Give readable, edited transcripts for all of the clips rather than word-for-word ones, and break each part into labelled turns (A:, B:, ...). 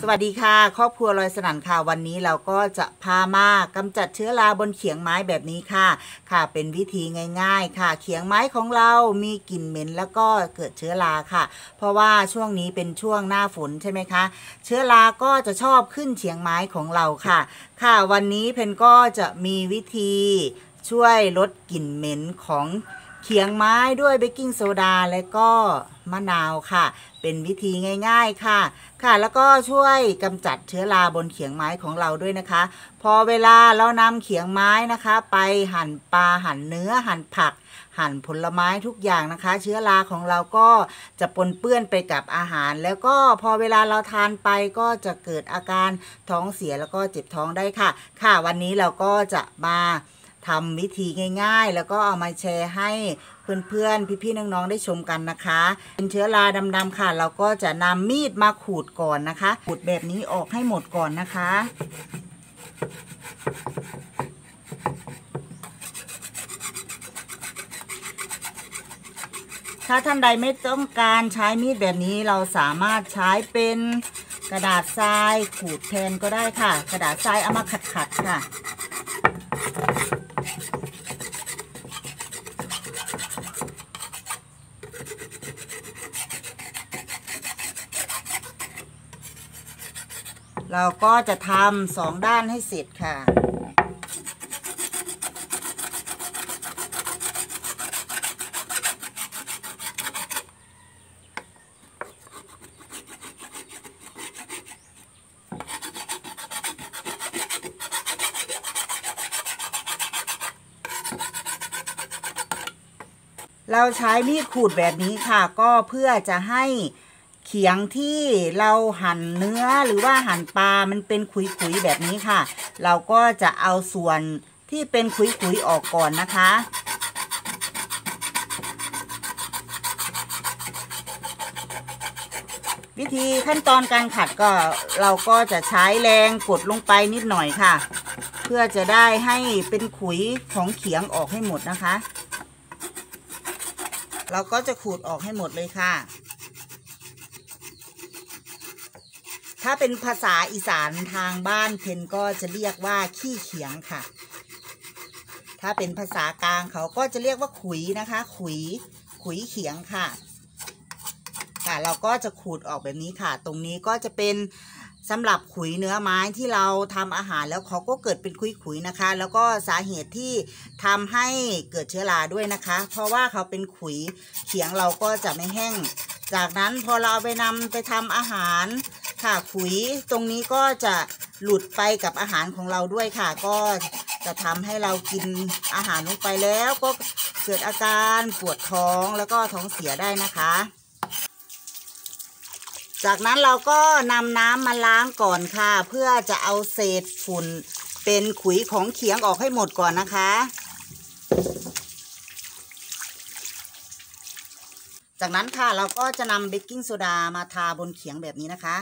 A: วัสดีค่ะครอบครัวลอยสนั่นค่ะวันนี้เราก็จะพามากำจัดเชื้อราบนเขียงไม้แบบนี้ค่ะเป็นวิธีง่ายๆค่ะเขียงไม้ของเรามีกลิ่นเหม็นแล้วก็เกิดเชื้อราค่ะเพราะว่าช่วงนี้เป็นช่วงหน้าฝนใช่ไหมคะเชื้อราก็จะชอบขึ้นเขียงไม้ของเราค่ะวันนี้เพนก็จะมีวิธีช่วยลดกลิ่นเหม็นของเขียงไม้ด้วยเบกกิ้งโซดาและก็มะนาวค่ะเป็นวิธีง่ายๆค่ะแล้วก็ช่วยกำจัดเชื้อราบนเขียงไม้ของเราด้วยนะคะพอเวลาเรานำเขียงไม้นะคะไปหั่นปลาหั่นเนื้อหั่นผักหั่นผลไม้ทุกอย่างนะคะเชื้อราของเราก็จะปนเปื้อนไปกับอาหารแล้วก็พอเวลาเราทานไปก็จะเกิดอาการท้องเสียแล้วก็เจ็บท้องได้ค่ะวันนี้เราก็จะมาทำวิธีง่ายๆแล้วก็เอามาแชร์ให้เพื่อนๆพี่ๆน้องๆได้ชมกันนะคะเป็นเชื้อราดำๆค่ะเราก็จะนำมีดมาขูดก่อนนะคะขูดแบบนี้ออกให้หมดก่อนนะคะถ้าท่านใดไม่ต้องการใช้มีดแบบนี้เราสามารถใช้เป็นกระดาษทรายขูดแทนก็ได้ค่ะกระดาษทรายเอามาขัดๆค่ะเราก็จะทำ2 ด้านให้เสร็จค่ะเราใช้มีดขูดแบบนี้ค่ะก็เพื่อจะให้เขียงที่เราหั่นเนื้อหรือว่าหั่นปลามันเป็นขุยๆแบบนี้ค่ะเราก็จะเอาส่วนที่เป็นขุยๆออกก่อนนะคะวิธีขั้นตอนการขัดก็เราก็จะใช้แรงกดลงไปนิดหน่อยค่ะเพื่อจะได้ให้เป็นขุยของเขียงออกให้หมดนะคะเราก็จะขูดออกให้หมดเลยค่ะถ้าเป็นภาษาอีสานทางบ้านเพนก็จะเรียกว่าขี้เขียงค่ะถ้าเป็นภาษากลางเขาก็จะเรียกว่าขุยนะคะขุยเขียงค่ะเราก็จะขูดออกแบบนี้ค่ะตรงนี้ก็จะเป็นสำหรับขุยเนื้อไม้ที่เราทำอาหารแล้วเขาก็เกิดเป็นขุยๆนะคะแล้วก็สาเหตุที่ทำให้เกิดเชื้อราด้วยนะคะเพราะว่าเขาเป็นขุยเขียงเราก็จะไม่แห้งจากนั้นพอเราเอาไปนำไปทำอาหารค่ะขุยตรงนี้ก็จะหลุดไปกับอาหารของเราด้วยค่ะก็จะทำให้เรากินอาหารลงไปแล้วก็เกิดอาการปวดท้องแล้วก็ท้องเสียได้นะคะจากนั้นเราก็นำน้ำมาล้างก่อนค่ะเพื่อจะเอาเศษฝุ่นเป็นขุยของเขียงออกให้หมดก่อนนะคะจากนั้นค่ะเราก็จะนำเบกกิ้งโซดามาทาบนเขียงแบบนี้นะคะ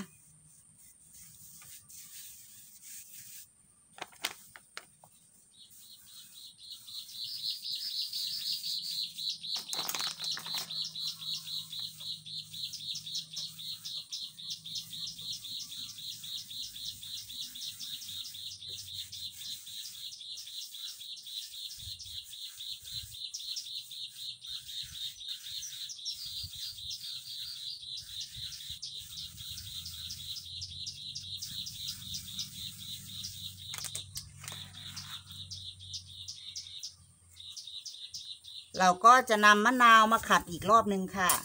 A: เราก็จะนำมะนาวมาขัดอีกรอบนึงค่ะ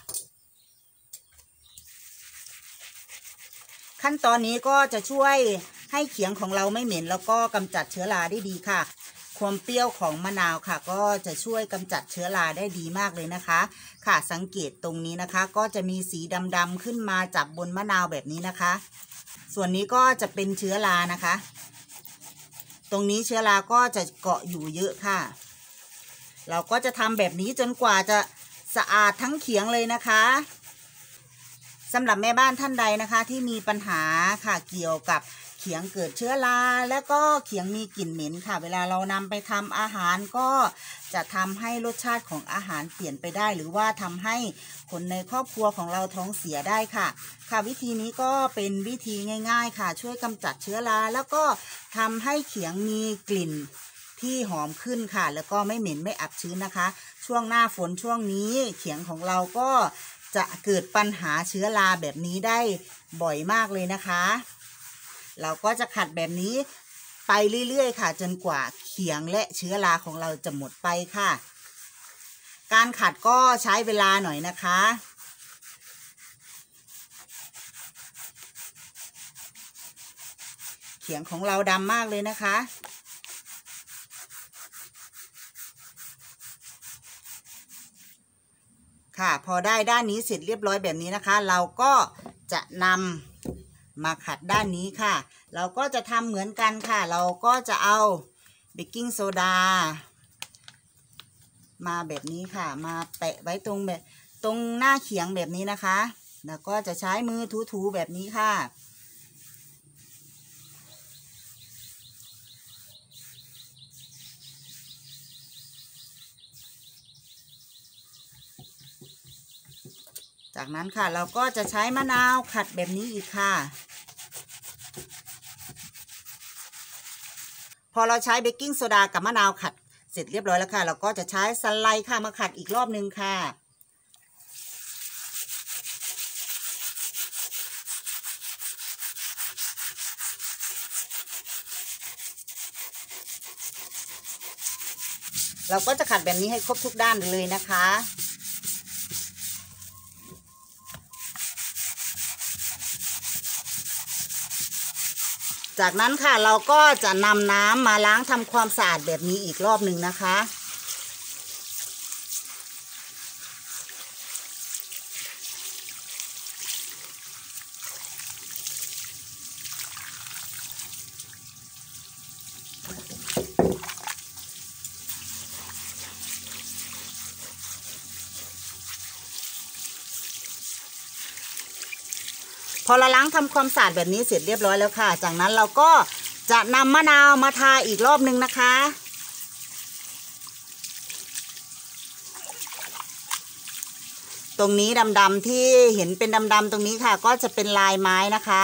A: ขั้นตอนนี้ก็จะช่วยให้เขียงของเราไม่เหม็นแล้วก็กำจัดเชื้อราได้ดีค่ะความเปรี้ยวของมะนาวค่ะก็จะช่วยกำจัดเชื้อราได้ดีมากเลยนะคะค่ะสังเกตตรงนี้นะคะก็จะมีสีดำๆขึ้นมาจับบนมะนาวแบบนี้นะคะส่วนนี้ก็จะเป็นเชื้อรานะคะตรงนี้เชื้อราก็จะเกาะอยู่เยอะค่ะเราก็จะทำแบบนี้จนกว่าจะสะอาดทั้งเขียงเลยนะคะสำหรับแม่บ้านท่านใดนะคะที่มีปัญหาค่ะเกี่ยวกับเขียงเกิดเชื้อราแล้วก็เขียงมีกลิ่นเหม็นค่ะเวลาเรานำไปทำอาหารก็จะทำให้รสชาติของอาหารเปลี่ยนไปได้หรือว่าทำให้คนในครอบครัวของเราท้องเสียได้ค่ะวิธีนี้ก็เป็นวิธีง่ายๆค่ะช่วยกำจัดเชื้อราแล้วก็ทำให้เขียงมีกลิ่นที่หอมขึ้นค่ะแล้วก็ไม่เหม็นไม่อับชื้นนะคะช่วงหน้าฝนช่วงนี้เขียงของเราก็จะเกิดปัญหาเชื้อราแบบนี้ได้บ่อยมากเลยนะคะเราก็จะขัดแบบนี้ไปเรื่อยๆค่ะจนกว่าเขียงและเชื้อราของเราจะหมดไปค่ะการขัดก็ใช้เวลาหน่อยนะคะเขียงของเราดำมากเลยนะคะค่ะพอได้ด้านนี้เสร็จเรียบร้อยแบบนี้นะคะเราก็จะนำมาขัดด้านนี้ค่ะเราก็จะทำเหมือนกันค่ะเราก็จะเอาเบกกิ้งโซดามาแบบนี้ค่ะมาแปะไว้ตรงหน้าเขียงแบบนี้นะคะแล้วก็จะใช้มือถูๆแบบนี้ค่ะจากนั้นค่ะเราก็จะใช้มะนาวขัดแบบนี้อีกค่ะพอเราใช้เบกกิ้งโซดากับมะนาวขัดเสร็จเรียบร้อยแล้วค่ะเราก็จะใช้สไลด์ค่ะมาขัดอีกรอบนึงค่ะเราก็จะขัดแบบนี้ให้ครบทุกด้านเลยนะคะจากนั้นค่ะเราก็จะนำน้ำมาล้างทำความสะอาดแบบนี้อีกรอบหนึ่งนะคะพอเราล้างทำความสะอาดแบบนี้เสร็จเรียบร้อยแล้วค่ะจากนั้นเราก็จะนำมะนาวมาทาอีกรอบนึงนะคะตรงนี้ดำๆที่เห็นเป็นดำๆตรงนี้ค่ะก็จะเป็นลายไม้นะคะ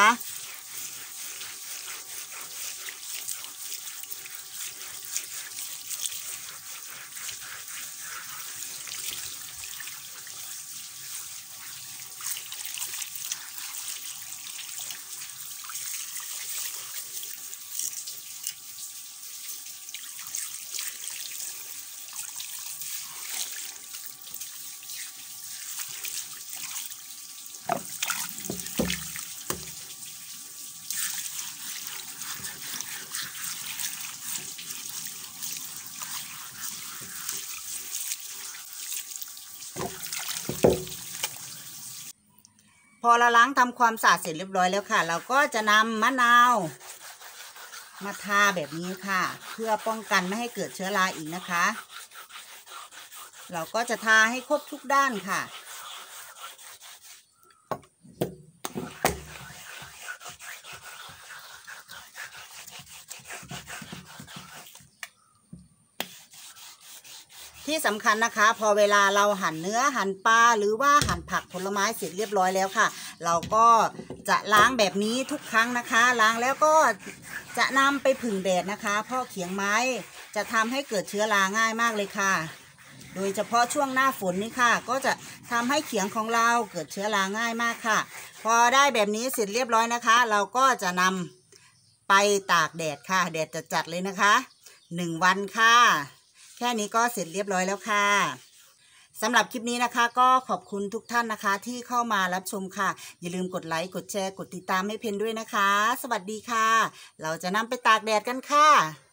A: พอเราล้างทำความสะอาดเสร็จเรียบร้อยแล้วค่ะเราก็จะนำมะนาวมาทาแบบนี้ค่ะเพื่อป้องกันไม่ให้เกิดเชื้อราอีกนะคะเราก็จะทาให้ครบทุกด้านค่ะที่สำคัญนะคะพอเวลาเราหั่นเนื้อหั่นปลาหรือว่าหั่นผักผลไม้เสร็จเรียบร้อยแล้วค่ะเราก็จะล้างแบบนี้ทุกครั้งนะคะล้างแล้วก็จะนำไปผึ่งแดดนะคะเพราะเขียงไม้จะทำให้เกิดเชื้อราง่ายมากเลยค่ะโดยเฉพาะช่วงหน้าฝนนี่ค่ะก็จะทำให้เขียงของเราเกิดเชื้อราง่ายมากค่ะพอได้แบบนี้เสร็จเรียบร้อยนะคะเราก็จะนำไปตากแดดค่ะแดดจัดๆเลยนะคะ1 วันค่ะแค่นี้ก็เสร็จเรียบร้อยแล้วค่ะสำหรับคลิปนี้นะคะก็ขอบคุณทุกท่านนะคะที่เข้ามารับชมค่ะอย่าลืมกดไลค์กดแชร์กดติดตามให้เพนด้วยนะคะสวัสดีค่ะเราจะนำไปตากแดดกันค่ะ